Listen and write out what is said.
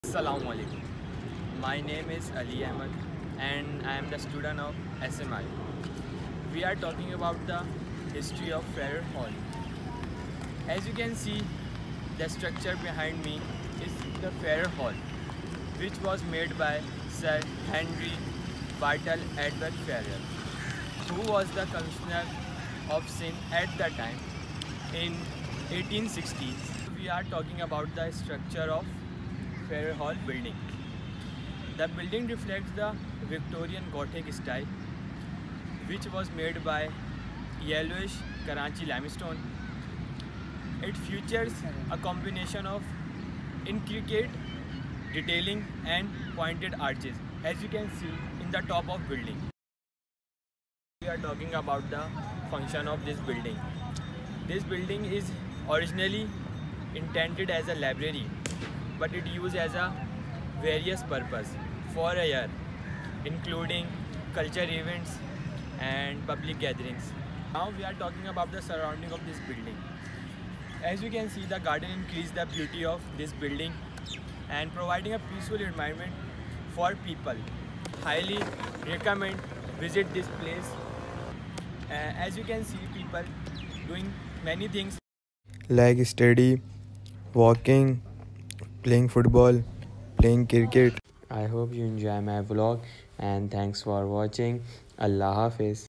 Assalamu alaikum. My name is Ali Ahmed and I am the student of SMI. We are talking about the history of Farrer Hall. As you can see, the structure behind me is the Farrer Hall, which was made by Sir Henry Bartle Edward Farrer, who was the Commissioner of Sin at the time in 1860s. We are talking about the structure of Farrer Hall building. The building reflects the Victorian Gothic style, which was made by yellowish Karachi limestone. It features a combination of intricate detailing and pointed arches, as you can see in the top of building. We are talking about the function of this building. This building is originally intended as a library, but it used as a various purpose for a year, including culture events and public gatherings. Now we are talking about the surrounding of this building. As you can see, the garden increased the beauty of this building and providing a peaceful environment for people. Highly recommend visit this place. As you can see, people doing many things like study, walking, playing football, playing cricket. I hope you enjoy my vlog and thanks for watching. Allah Hafiz.